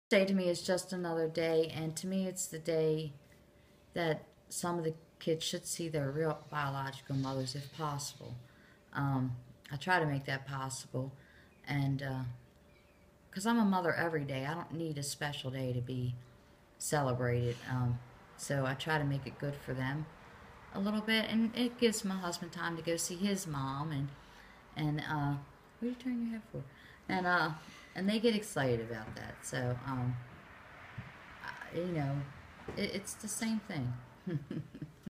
Day to me is just another day, and to me, it's the day that some of the kids should see their real biological mothers if possible. Um, I try to make that possible, and because I'm a mother every day, I don't need a special day to be celebrated. So I try to make it good for them a little bit, and it gives my husband time to go see his mom, and what are you turning your head for? And and they get excited about that. So you know, it's the same thing.